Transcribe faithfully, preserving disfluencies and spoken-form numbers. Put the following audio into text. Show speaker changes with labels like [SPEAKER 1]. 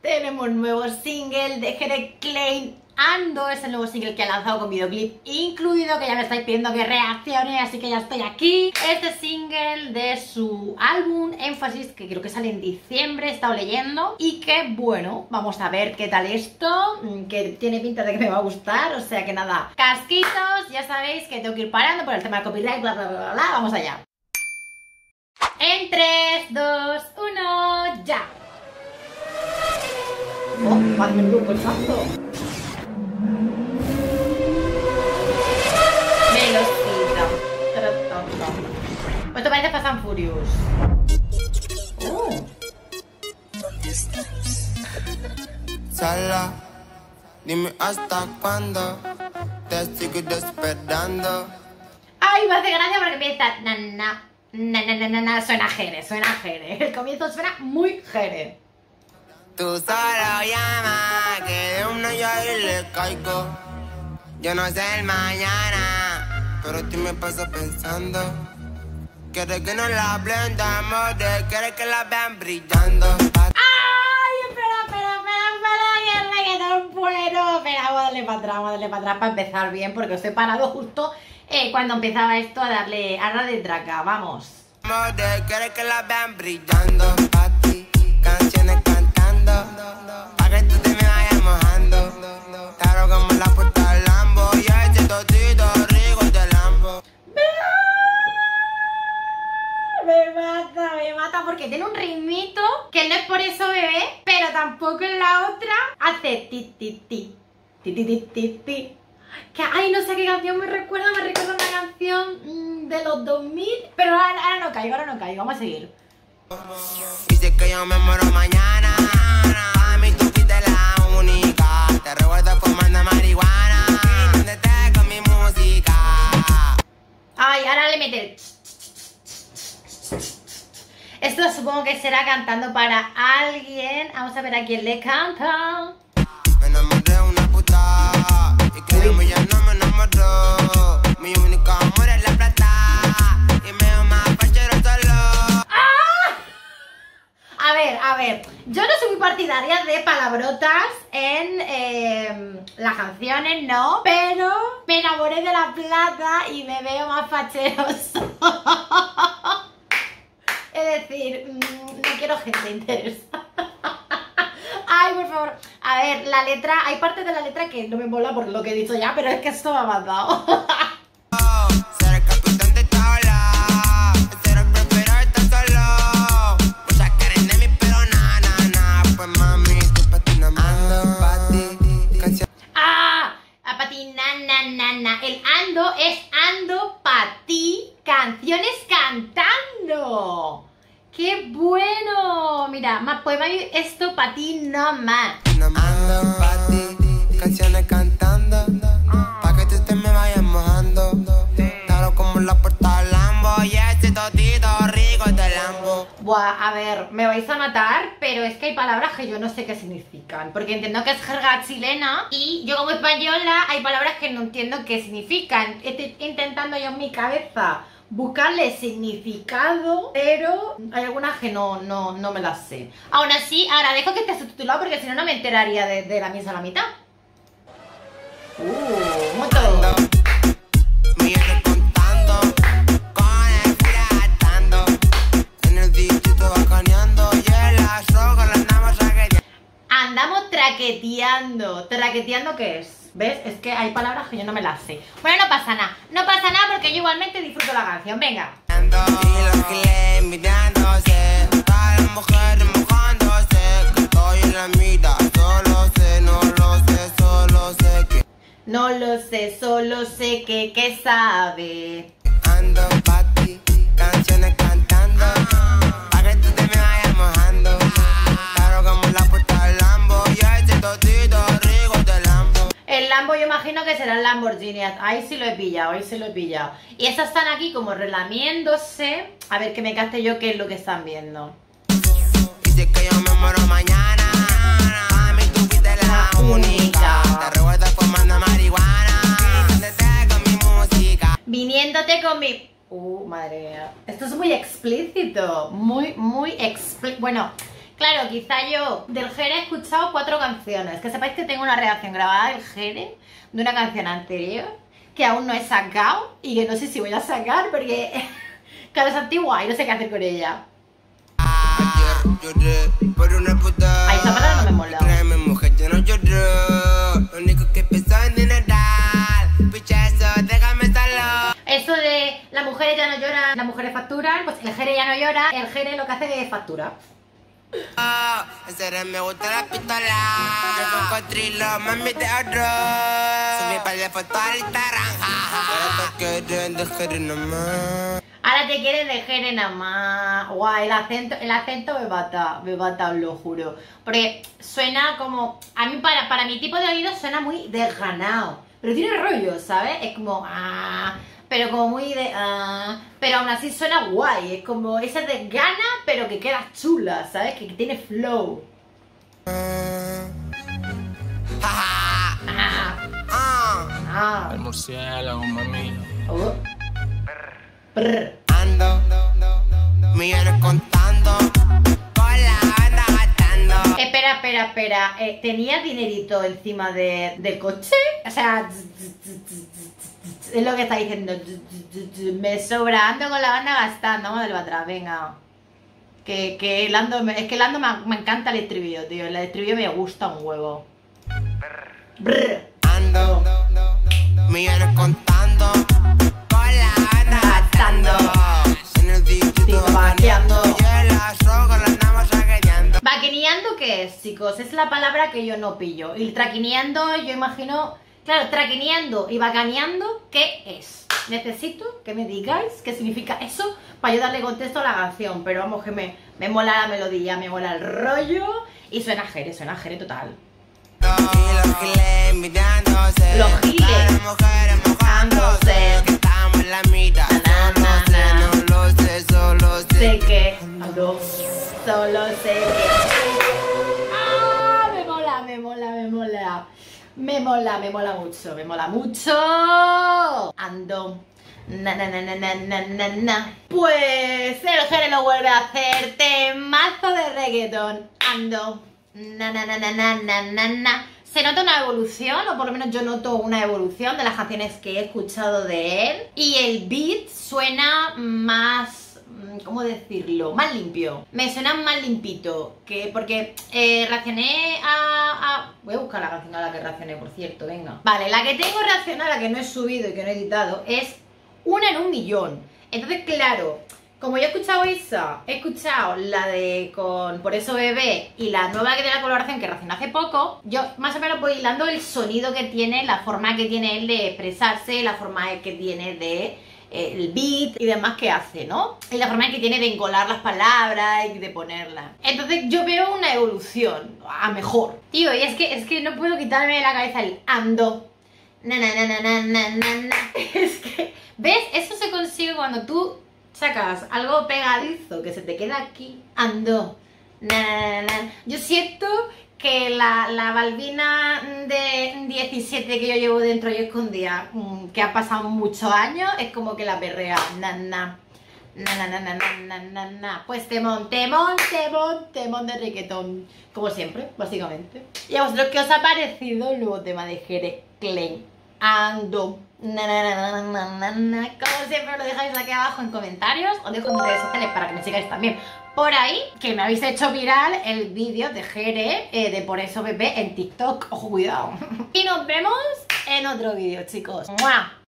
[SPEAKER 1] Tenemos nuevo single de Jere Klein. Ando es el nuevo single que ha lanzado con videoclip incluido, que ya me estáis pidiendo que reaccione, así que ya estoy aquí. Este single de su álbum Énfasis, que creo que sale en diciembre, he estado leyendo. Y que bueno, vamos a ver qué tal esto, que tiene pinta de que me va a gustar. O sea que nada, casquitos, ya sabéis que tengo que ir parando por el tema del copyright, bla bla bla bla, vamos allá. En tres, dos, uno, ya. Oh, más menudo cochazo. Velocita. Esto parece Fast and Furious. Oh.
[SPEAKER 2] Sala, dime hasta cuándo te sigo esperando.
[SPEAKER 1] Ay, me hace gracia porque empieza na na na na na na, na. Suena Jere, suena Jere. El comienzo suena muy Jere.
[SPEAKER 2] Tú solo llama, que de uno yo ahí le caigo. Yo no sé el mañana, pero tú me pasas pensando. Quieres que nos la blendamos, de quieres que la vean brillando.
[SPEAKER 1] ¡Ay! Espera, espera, espera, espera, que el reggaetón bueno. Espera, vamos a darle para atrás, vamos a darle para atrás para empezar bien, porque os he parado justo eh, cuando empezaba esto a darle, a darle traca, vamos.
[SPEAKER 2] De quieres que la vean brillando, pa' ti, canciones cantando, pa' que tú te me vayas mojando. Claro como la puerta del Lambo, y ese totito rico de Lambo.
[SPEAKER 1] Me mata, me mata porque tiene un ritmito que no es por eso bebé, pero tampoco en la otra hace ti ti ti ti ti ti ti ti. Que ay, no sé qué canción me recuerda, me recuerda una canción mmm, de los dos mil, pero ahora, ahora no caigo, ahora no caigo, vamos a seguir.
[SPEAKER 2] Dice que yo me muero mañana, a mí tú fuiste la única, te recuerdo fumando marihuana, donde te con mi música.
[SPEAKER 1] Ay, ahora le mete. Esto supongo que será cantando para alguien. Vamos a ver a quién le canta.
[SPEAKER 2] Me enamoré una puta, y créeme ya no me enamoró. Mi único amor es la plata, y me ama fachero solo.
[SPEAKER 1] ¡Ah! A ver, a ver, yo no soy muy partidaria de palabrotas en eh, las canciones, no, pero me enamoré de la plata y me veo más facheroso. Es decir, no quiero gente interesada. Ay, por favor. A ver, la letra, hay partes de la letra que no me mola por lo que he dicho ya, pero es que esto me ha matado.
[SPEAKER 2] Ser el capitán de esta ola, ser el próspero está solo. Muchas quieren de mí, pero na, na, na. Pues mami, tú pa' ti nada más. Ando pa' ti, canción.
[SPEAKER 1] Ah, a pa' ti, na, na, na, na. El ando es ando pa' ti, canciones cantando. ¡Qué bueno! Mira, más poema esto pa' ti no más.
[SPEAKER 2] Ando pa' ti, canciones cantando, pa' que tú te me vayas mojando. Claro como la puerta del Lambo, y ese totito rico de Lambo.
[SPEAKER 1] Buah, a ver, me vais a matar, pero es que hay palabras que yo no sé qué significan. Porque entiendo que es jerga chilena y yo como española hay palabras que no entiendo qué significan. Estoy intentando yo en mi cabeza buscarle significado, pero hay algunas que no, no, no me las sé. Aún así, agradezco que esté subtitulado porque si no, no me enteraría de, de la misa a la mitad. Uh, mucho.
[SPEAKER 2] Millones contando, con el furia atando, en el distrito bacaneando, y en la soga la andamos traqueteando.
[SPEAKER 1] Andamos traqueteando. ¿Traqueteando qué es? ¿Ves? Es que hay palabras que yo no me las sé. Bueno, no pasa nada. No pasa nada porque yo igualmente disfruto la canción. Venga.
[SPEAKER 2] Y los giles mirándose, todas las mujeres mojándose, que estoy en la mira, solo sé, no lo sé, solo sé que
[SPEAKER 1] No lo sé, solo sé que, que sabe.
[SPEAKER 2] ando pa' ti, canciones cantando, pa' que tú te me vayas mojando. Claro como la puerta del Lambo, y ese totito rico de Lambo.
[SPEAKER 1] El Lambo yo imagino que será el Lamborghini. Ahí sí lo he pillado, ahí sí lo he pillado. Y esas están aquí como relamiéndose. A ver que me caste yo qué es lo que están viendo.
[SPEAKER 2] Dice que yo me muero mañana, a mí tú fuiste la única, te recuerdo fumando marihuana, donde te con mi música.
[SPEAKER 1] Viniéndote con mi... Uh, madre mía. Esto es muy explícito. Muy, muy explícito. Bueno, Claro, quizá yo del Jere he escuchado cuatro canciones. Que sepáis que tengo una reacción grabada del Jere de una canción anterior que aún no he sacado y que no sé si voy a sacar porque cada vez es antigua y no sé qué hacer con ella. Ahí esa palabra no me mola.
[SPEAKER 2] Créeme, mujer, yo no lloro. Lo único que pienso en dinero. Pichazo, déjame solo.
[SPEAKER 1] Eso de las mujeres ya no lloran, las mujeres facturan, pues el Jere ya no llora, el Jere lo que hace es factura.
[SPEAKER 2] Oh, en serio me gusta la pistola. Yo cocodrilo, mami te adoro. Subí para de foto al Instagram. Ahora te quieren de Jere nomás.
[SPEAKER 1] Ahora te quieren de Jere nada más. Guay, el acento, el acento me mata, me mata, os lo juro. Porque suena como, a mí para, para mi tipo de oído suena muy desganado. Pero tiene rollo, ¿sabes? Es como, ah, pero como muy de, ah, pero aún así suena guay. Es como esa desgana, pero que queda chula, ¿sabes? Que, que tiene flow. Ah,
[SPEAKER 2] Ah,
[SPEAKER 1] ah,
[SPEAKER 3] El murciélago, mami.
[SPEAKER 1] oh. Brr.
[SPEAKER 2] ando, millones contando, con la banda gastando.
[SPEAKER 1] Espera, espera, espera. Eh, ¿Tenía dinerito encima de, del coche? O sea, es lo que está diciendo. Me sobra, ando con la banda gastando. Vamos a darle para atrás, venga. Que, que el ando, es que el ando me, me encanta el estribillo, tío. El estribillo me gusta un huevo. Brr.
[SPEAKER 2] Ando, millones contando, con la banda gastando. En el distrito vaqueando, y en la soga la andamos saqueando.
[SPEAKER 1] Vaquineando, ¿qué es, chicos? Es la palabra que yo no pillo. Y traquineando, yo imagino... Claro, traquineando y bacaneando, ¿qué es? Necesito que me digáis qué significa eso para yo darle contexto a la canción. Pero vamos, que me, me mola la melodía, me mola el rollo. Y suena Jere, suena Jere total.
[SPEAKER 2] Y los giles mirándose,
[SPEAKER 1] Los giles
[SPEAKER 2] las mujeres mojándose, que estamos en la mitad.
[SPEAKER 1] Na, na, na, na.
[SPEAKER 2] No lo sé, solo sé.
[SPEAKER 1] Sé que... Ando, solo sé que... ¡Ah! Me mola, me mola, me mola. Me mola, me mola mucho, me mola mucho. Ando. Na, na, na, na, na, na, na, na. Pues el Jere lo vuelve a hacer. Temazo de reggaetón. Ando. Na, na, na, na, na, na, na, na. Se nota una evolución, o por lo menos yo noto una evolución de las canciones que he escuchado de él. Y el beat suena más... ¿cómo decirlo? Más limpio. Me suena más limpito. Que porque eh, reaccioné a, a... Voy a buscar la canción a la que reaccioné, por cierto, venga. Vale, la que tengo reaccionada, que no he subido y que no he editado, es Una en un millón. Entonces, claro, como yo he escuchado esa, he escuchado la de con Por eso bebé y la nueva que de la colaboración que reaccioné hace poco, yo más o menos voy hilando el sonido que tiene, la forma que tiene él de expresarse, la forma que tiene de... el beat y demás que hace, ¿no? Y la forma que tiene de engolar las palabras y de ponerlas. Entonces yo veo una evolución a mejor. Tío, y es que, es que no puedo quitarme de la cabeza el ando. Na, na, na, na, na, na, na, na. Es que, ¿ves? Eso se consigue cuando tú sacas algo pegadizo que se te queda aquí. Ando. Na, na, na, na. Yo siento que la, la Balbina de diecisiete que yo llevo dentro y escondida, que ha pasado muchos años, es como que la perrea. Na, na, na, na, na, na, na, na, na. Pues temón, temón, temón, temón de reggaetón. Como siempre, básicamente. ¿Y a vosotros qué os ha parecido el nuevo tema de Jere Klein? Ando. Na, na, na, na, na, na. Como siempre, lo dejáis aquí abajo en comentarios. Os dejo en mis redes sociales para que me sigáis también por ahí, que me habéis hecho viral el vídeo de Jere eh, de Por eso bebé en TikTok. Ojo, cuidado. Y nos vemos en otro vídeo, chicos. ¡Mua!